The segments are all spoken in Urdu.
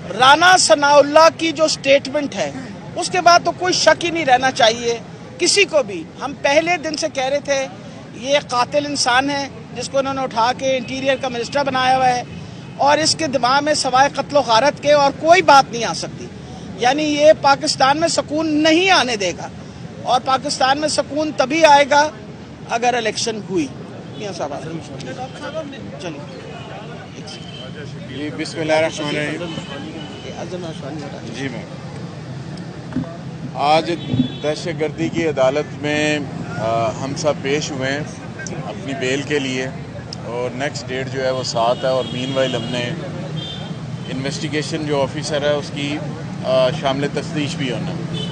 رانا ثناءاللہ کی جو سٹیٹمنٹ ہے اس کے بعد تو کوئی شک ہی نہیں رہنا چاہیے کسی کو بھی. ہم پہلے دن سے کہہ رہے تھے یہ قاتل انسان ہے جس کو انہوں نے اٹھا کے انٹیریئر کا منسٹر بنایا ہوا ہے اور اس کے دماغ میں سوائے قتل و غارت کے اور کوئی بات نہیں آ سکتی. یعنی یہ پاکستان میں سکون نہیں آنے دے گا اور پاکستان میں سکون تبھی آئے گا اگر الیکشن ہوئی. چلیے بسم اللہ الرحمن الرحیم. جی میں آج دہشت گردی کی عدالت میں ہم سب پیش ہوئے ہیں اپنی بیل کے لیے اور نیکسٹ ڈیٹ جو ہے وہ 7 ہے اور مین وائل ہم نے انویسٹیگیشن جو آفیسر ہے اس کی شامل تفتیش بھی ہونا.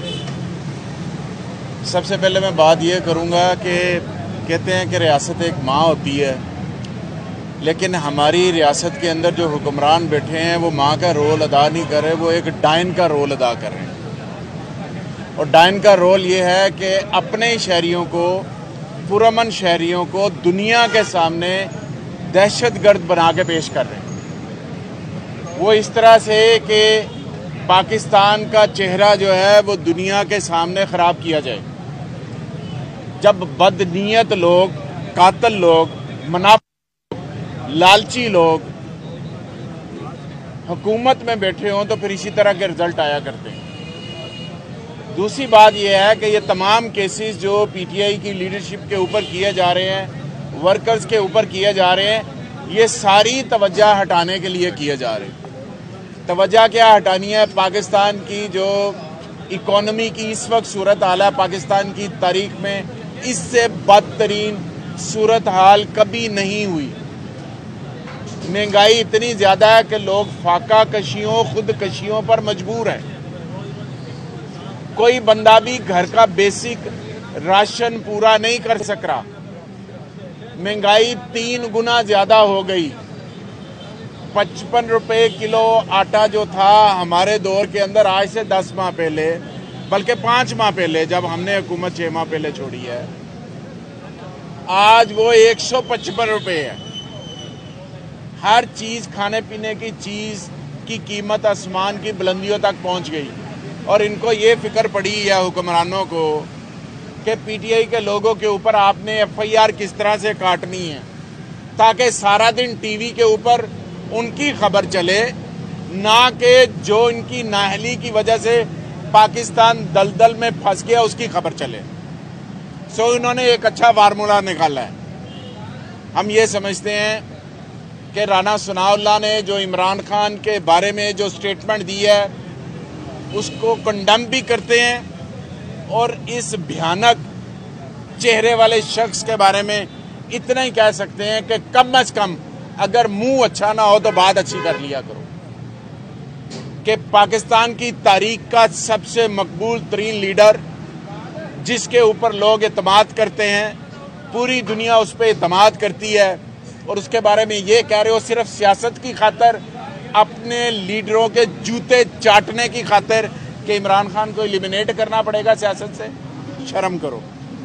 سب سے پہلے میں بات یہ کروں گا کہ کہتے ہیں کہ ریاست ایک ماں ہوتی ہے لیکن ہماری ریاست کے اندر جو حکمران بیٹھے ہیں وہ ماں کا رول ادا نہیں کر رہے, وہ ایک ڈائن کا رول ادا کر رہے ہیں. اور ڈائن کا رول یہ ہے کہ اپنے شہریوں کو, پرامن شہریوں کو دنیا کے سامنے دہشت گرد بنا کے پیش کر رہے ہیں. وہ اس طرح سے کہ پاکستان کا چہرہ جو ہے وہ دنیا کے سامنے خراب کیا جائے. جب بدنیت لوگ, قاتل لوگ, لالچی لوگ حکومت میں بیٹھے ہوں تو پھر اسی طرح کے رزلٹ آیا کرتے ہیں. دوسری بات یہ ہے کہ یہ تمام کیسز جو پی ٹی آئی کی لیڈرشپ کے اوپر کیے جا رہے ہیں, ورکرز کے اوپر کیے جا رہے ہیں, یہ ساری توجہ ہٹانے کے لیے کیے جا رہے ہیں. توجہ کیا ہٹانی ہے؟ پاکستان کی جو اکانومی کی اس وقت صورتحال ہے, پاکستان کی تاریخ میں اس سے بدترین صورتحال کبھی نہیں ہوئی. مہنگائی اتنی زیادہ ہے کہ لوگ فاقہ کشیوں, خود کشیوں پر مجبور ہیں. کوئی بندہ بھی گھر کا بیسک راشن پورا نہیں کر سک رہا. مہنگائی 3 گنا زیادہ ہو گئی. 55 روپے کلو آٹا جو تھا ہمارے دور کے اندر آج سے 10 ماہ پہلے, بلکہ 5 ماہ پہلے جب ہم نے حکومت 6 ماہ پہلے چھوڑی ہے, آج وہ 155 روپے ہے. ہر چیز, کھانے پینے کی چیز کی قیمت آسمان کی بلندیوں تک پہنچ گئی. اور ان کو یہ فکر پڑی ہے حکمرانوں کو کہ پی ٹی آئی کے لوگوں کے اوپر آپ نے ایف آئی آر کس طرح سے کاٹنی ہے تاکہ سارا دن ٹی وی کے اوپر ان کی خبر چلے, نہ کہ جو ان کی نااہلی کی وجہ سے پاکستان دلدل میں پھنس گیا اس کی خبر چلے. سو انہوں نے ایک اچھا فارمولہ نکالا ہے. ہم یہ سمجھتے ہیں کہ رانا ثناءاللہ نے جو عمران خان کے بارے میں جو سٹیٹمنٹ دی ہے اس کو کنڈم بھی کرتے ہیں, اور اس بھیانک چہرے والے شخص کے بارے میں اتنا ہی کہہ سکتے ہیں کہ کم از کم اگر منہ اچھا نہ ہو تو بات اچھی کر لیا کرو. کہ پاکستان کی تاریخ کا سب سے مقبول ترین لیڈر جس کے اوپر لوگ اعتماد کرتے ہیں, پوری دنیا اس پہ اعتماد کرتی ہے, اور اس کے بارے میں یہ کہہ رہے ہو صرف سیاست کی خاطر, اپنے لیڈروں کے جوتے چاٹنے کی خاطر کہ عمران خان کو ایلیمینیٹ کرنا پڑے گا سیاست سے. شرم کرو,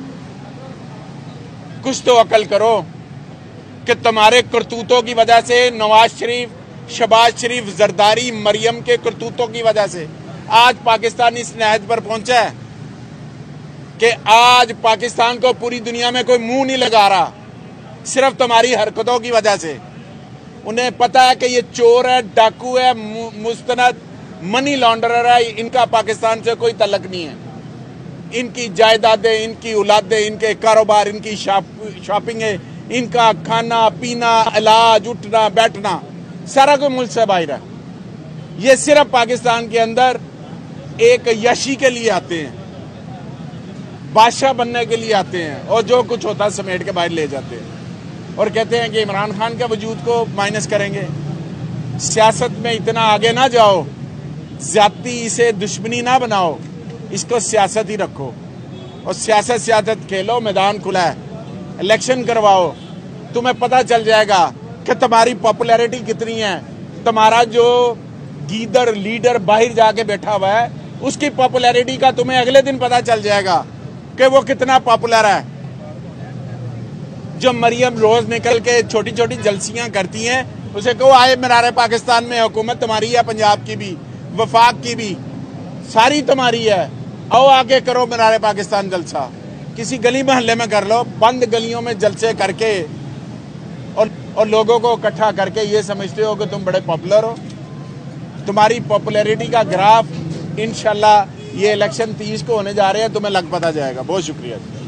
کچھ تو عقل کرو کہ تمہارے کرتوتوں کی وجہ سے نواز شریف, شہباز شریف, زرداری, مریم کے کرتوتوں کی وجہ سے آج پاکستان اس نہج پر پہنچا ہے کہ آج پاکستان کو پوری دنیا میں کوئی منہ نہیں لگا رہا, صرف تمہاری حرکتوں کی وجہ سے. انہیں پتا ہے کہ یہ چور ہے, ڈاکو ہے, مستند منی لانڈرر ہے, ان کا پاکستان سے کوئی تعلق نہیں ہے. ان کی جائیدادیں, ان کی اولادیں, ان کے کاروبار, ان کی شاپنگیں, ان کا کھانا پینا, علاج, اٹھنا بیٹھنا, سارا کوئی ملک سے باہر ہے. یہ صرف پاکستان کے اندر ایک یشی کے لیے آتے ہیں, بادشاہ بننے کے لیے آتے ہیں, اور جو کچھ ہوتا ہے سمیٹ کے باہر لے جاتے ہیں اور کہتے ہیں کہ عمران خان کے وجود کو مائنس کریں گے. سیاست میں اتنا آگے نہ جاؤ, زیادتی سے دشمنی نہ بناؤ, اس کو سیاست ہی رکھو اور سیاست کھیلو. میدان کھلا ہے, الیکشن کرواؤ, تمہیں پتہ چل جائے گا کہ تمہاری پاپولیرٹی کتنی ہے. تمہارا جو گیدر لیڈر باہر جا کے بیٹھا ہوا ہے اس کی پاپولیرٹی کا تمہیں اگلے دن پتہ چل جائے گا کہ وہ کتنا پاپولر ہے. جو مریم روز نکل کے چھوٹی چھوٹی جلسیاں کرتی ہیں اسے کہو آئے मीनार पाकिस्तान में हुकूमत तुम्हारी है, पंजाब की भी, वफाक की भी, सारी तुम्हारी है, आओ आके करो मीनार पाकिस्तान जलसा, किसी गली मोहल्ले में कर लो, बंद गलियों में जलसे करके और लोगों को इकट्ठा करके ये समझते हो कि तुम बड़े पॉपुलर हो। तुम्हारी पॉपुलैरिटी का ग्राफ इंशाल्लाह ये इलेक्शन 30 को होने जा रहे हैं, तुम्हें लग पता जाएगा। बहुत शुक्रिया।